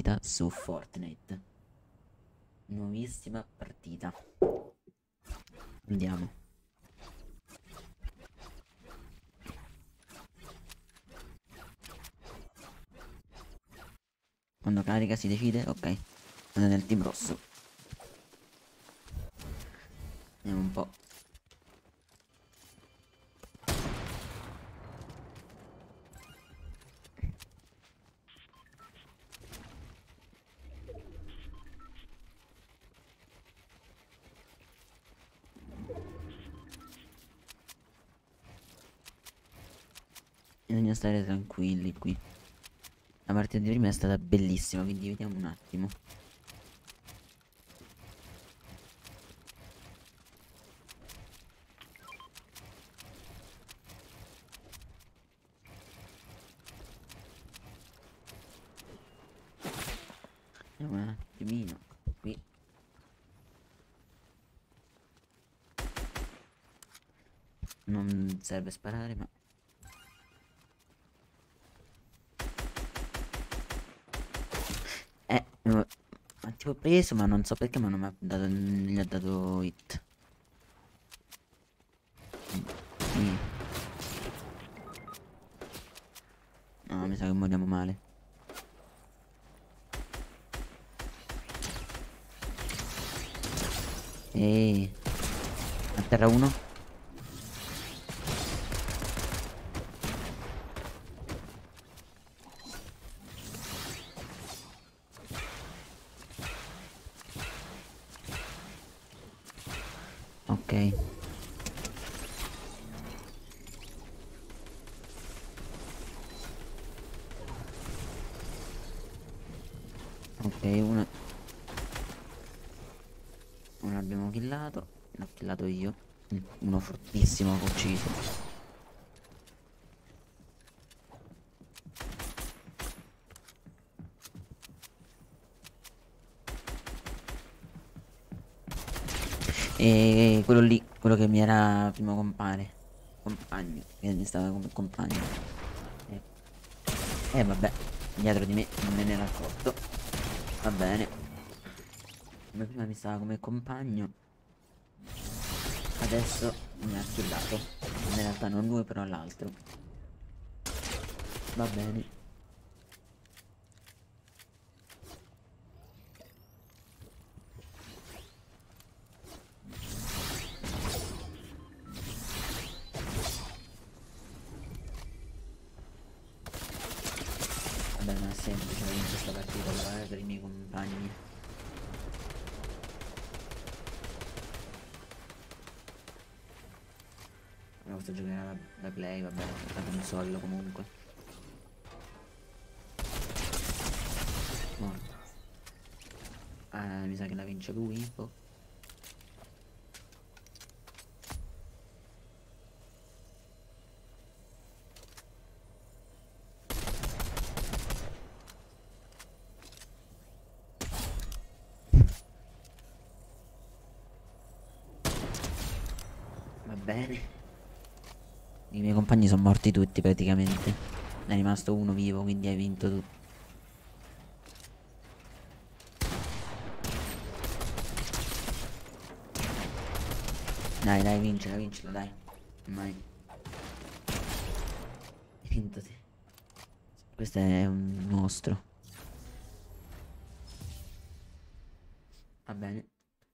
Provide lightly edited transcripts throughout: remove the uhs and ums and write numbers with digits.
partita su Fortnite. Nuovissima partita. Andiamo. Quando carica si decide? Ok. Vado nel team rosso. Vediamo un po'. Bisogna stare tranquilli qui. La partita di prima è stata bellissima, quindi vediamo un attimo. Vediamo un attimino qui. Non serve sparare, ma ma tipo preso, ma non so perché, ma non mi ha dato, gli ha dato hit. Sì. No, mi sa che moriamo male. Ehi, a terra uno. Ok. Ok, uno abbiamo killato. L'ho killato io. Uno fortissimo che ho ucciso. E quello lì, quello che mi era primo compagno, che mi stava come compagno. Vabbè, dietro di me non me ne ero accorto. Va bene. Come prima mi stava come compagno, adesso mi ha killato. In realtà non lui, però l'altro. Va bene. Vabbè, non è semplice in questa partita però, per i miei compagni. Ma questo giocherà da play, vabbè, da console comunque. Morto. Mi sa che la vince lui, boh. Va bene. I miei compagni sono morti tutti praticamente. Ne è rimasto uno vivo, quindi hai vinto tu. Dai, dai, vincila, dai. Mai. Hai vinto te. Questo è un mostro. Va bene.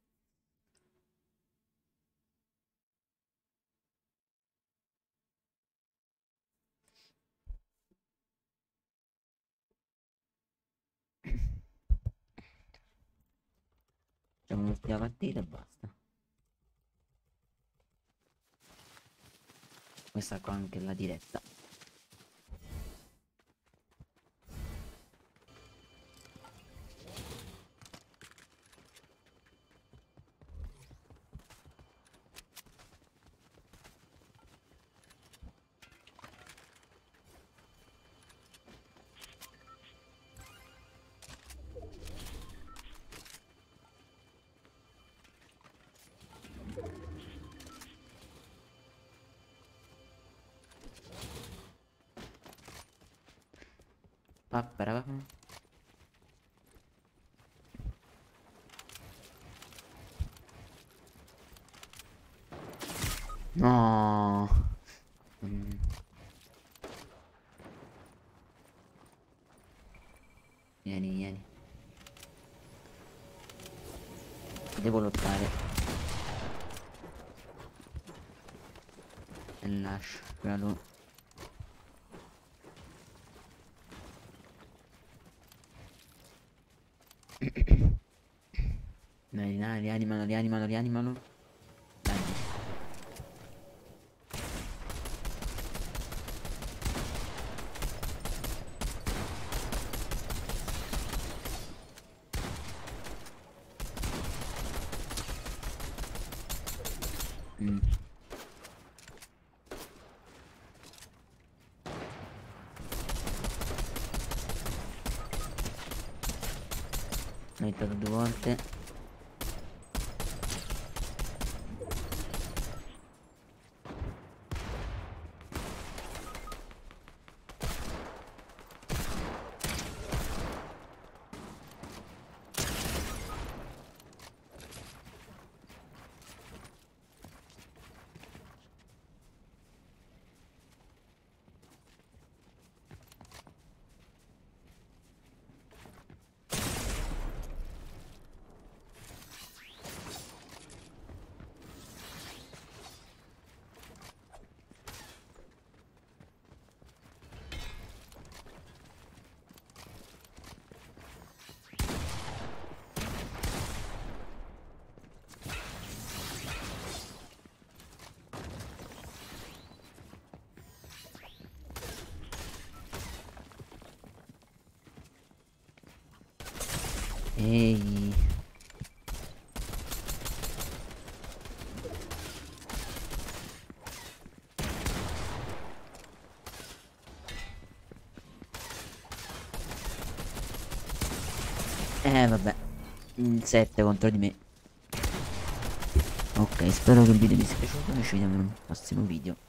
Facciamo un'ultima partita e basta. Questa qua anche la diretta. Pa, para, pa. No. Mm. Vieni, vieni. Devo lottare. E lascio, quello. Dai, dai, rianimalo, rianimalo, rianimalo. Dai. Mm. L'ho aiutato 2 volte. Ehi. Vabbè. 7 contro di me. Ok, spero che il video vi sia piaciuto. Noi ci vediamo in un prossimo video.